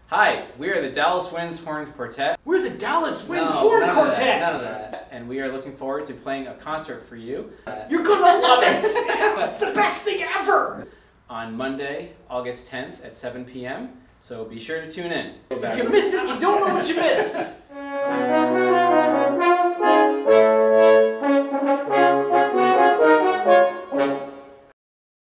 Hi, we are the Dallas Winds Horn Quartet. We're the Dallas Winds Horn Quartet! None of that. And we are looking forward to playing a concert for you. You're gonna love it! It's the best thing ever! On Monday, August 10th at 7 p.m. So be sure to tune in. If you missed it, you don't know what you missed!